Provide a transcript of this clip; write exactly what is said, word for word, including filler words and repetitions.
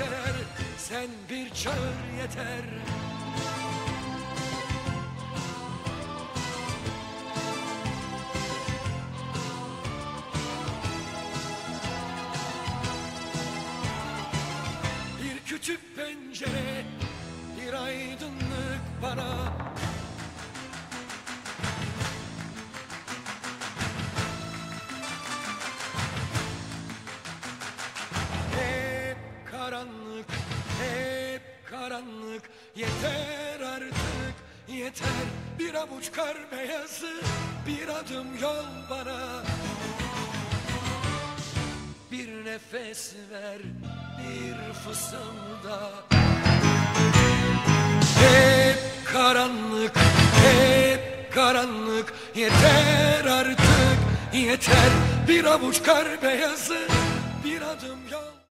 yeter, sen bir çağır yeter. Bir küçük pencere, bir aydınlık bana. Hep karanlık, hep karanlık. Yeter artık, yeter. Bir avuç kar beyazı, bir adım yol bana. Bir nefes ver, bir fısılda. Hep karanlık, hep karanlık. Yeter artık, yeter. Bir avuç kar beyazı, bir adım yol.